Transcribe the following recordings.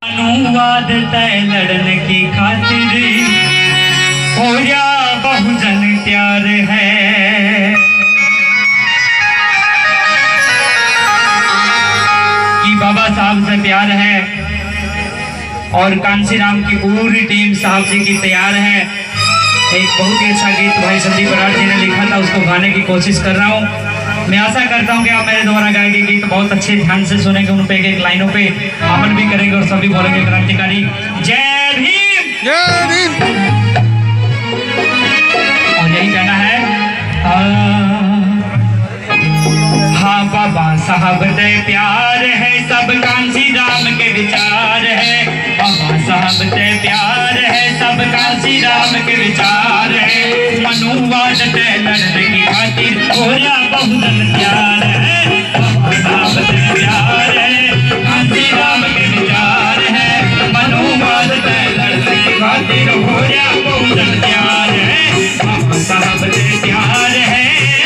अनुवाद तय लड़ने की खातिर हो या बहुजन प्यार है कि बाबा साहब से प्यार है और कांसी राम की पूरी टीम साहब जी की तैयार है। एक बहुत ही अच्छा गीत भाई संदीप बराड़ जी ने लिखा था, उसको गाने की कोशिश कर रहा हूँ। मैं आशा करता हूँ कि आप मेरे द्वारा गाए गए गीत बहुत अच्छे ध्यान से सुनेंगे, उन पे एक लाइनों पे अमल भी करेंगे और सभी बोलेंगे क्रांतिकारी जय भीम जय भीम। और यही कहना है हाँ बाबा साहब दे प्यार है, सब कांसी राम के विचार है। बाबा साहब दे प्यार है, सब कांसी राम के विचार है। मनुवाद दे लड़ने की खातिर हो या बहुजन प्यार है। बाबा साहब दे प्यार है, कांसी राम के विचार है। मनुवाद दे लड़ने की खातिर हो या बहुजन प्यार है। बाबा साहब दे प्यार है।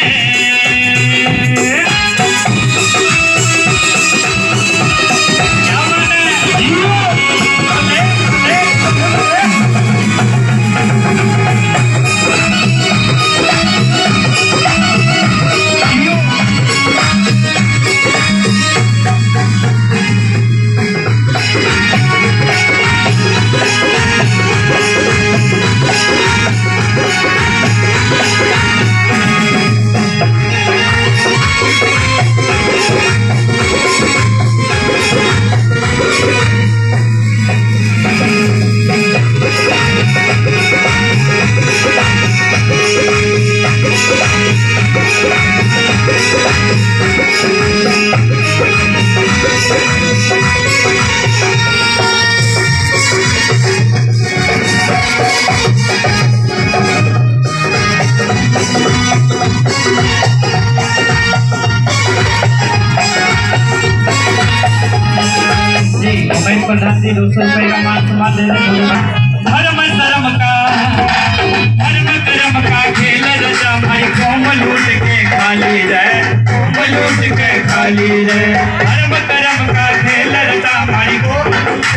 प्रधान जी 200 रुपए का मान सम्मान दे रहे हैं। धर्म कर्म का खेल रचा भाई, कौम लूट के खाली रहे, कौम लूट के खाली रहे। धर्म कर्म का खेल रचा भाई, कौम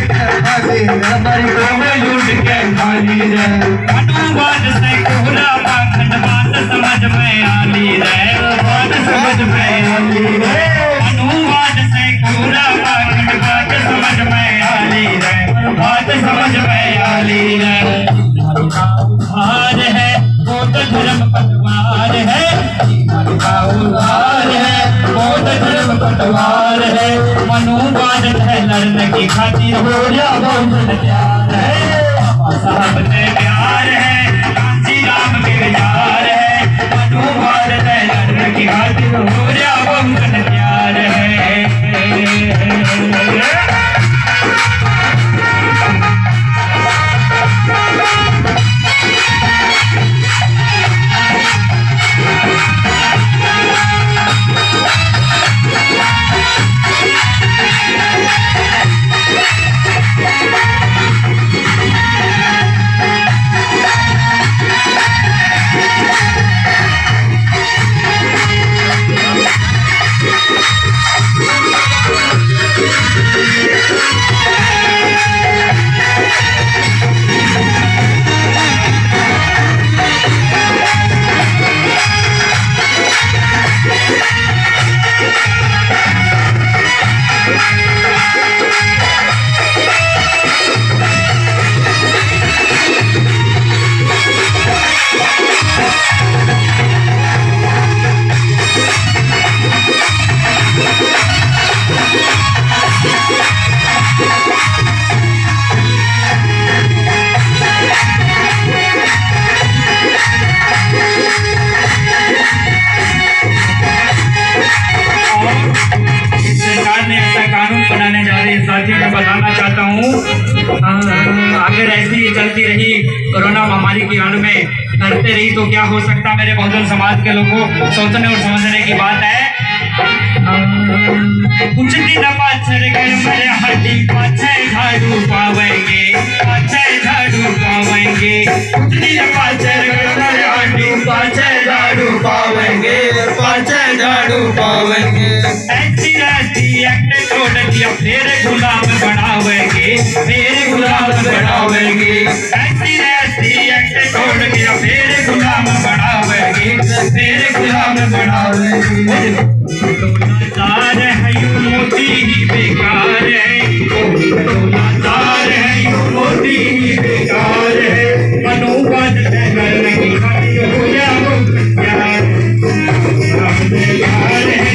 लूट के खाली रहे। अनुवाद से कोहरा पाखंड बात समझ में आली रहे, बात समझ में आली रहे। अनुवाद से कोहरा पाखंड बात समझ में आली रहे, बात समझ में आली रहे। उद्धार है बौद्ध धर्म पटवार है, उद्धार है बौद्ध धर्म पटवार है। मनुवाद है लड़ने की खातिर हो या बहुजन प्यार है। बाबा साहब से प्यार है, कांसी राम के विचार है। मनुवाद है लड़ने की खातिर हो या बहुजन प्यार है। बताना चाहता हूँ अगर ऐसी चलती रही कोरोना महामारी की आड़ में करते रही तो क्या हो सकता। मेरे बहुजन समाज के लोगों को सोचने और समझने की बात है। कुछ दिन पाछर कर मेरे हड्डी पाछे झाड़ू पावेंगे, पाछे झाड़ू पावेंगे। कुछ दिन पाछर कर मेरे हड्डी पाछे झाड़ू पावेंगे, पाछे झाड़ू पावेंगे। ऐसी रहती एक्ट छोड़ दिया फिर गुलाम बनावेंगे, लाचार है यूं मोदी ही बेकार है, लाचार है यूं मोदी ही बेकार है, मनोवाद पैदल नहीं खाती हो या वो प्यार है,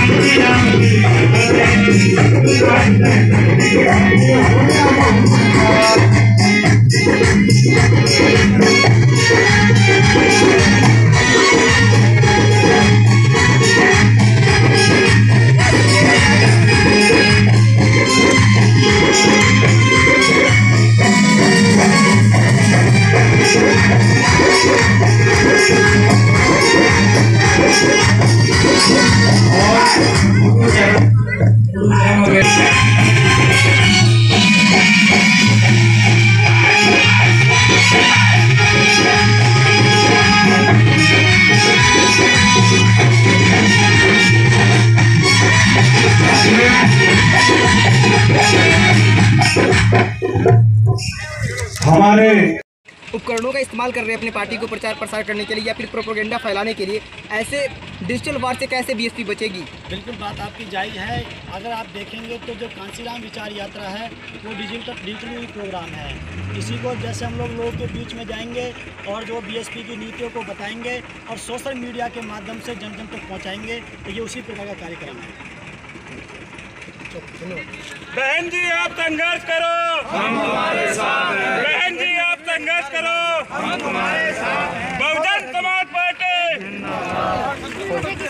हमारे उपकरणों का इस्तेमाल कर रहे हैं अपनी पार्टी को प्रचार प्रसार करने के लिए या फिर प्रोपेगेंडा फैलाने के लिए, ऐसे डिजिटल वार से कैसे बीएसपी बचेगी? बिल्कुल बात आपकी जायज़ है। अगर आप देखेंगे तो जो कांसीराम विचार यात्रा है वो डिजिटली प्रोग्राम है। इसी को जैसे हम लोगों के बीच में जाएंगे और जो बीएसपी की नीतियों को बताएंगे और सोशल मीडिया के माध्यम से जन जन तक पहुँचाएंगे, तो ये उसी प्रकार का कार्यक्रम है। बहन जी आप संघर्ष करो, हम तुम्हारे साथ हैं। बहन जी आप संघर्ष करो, हम तुम्हारे साथ हैं। बहुजन समाज पार्टी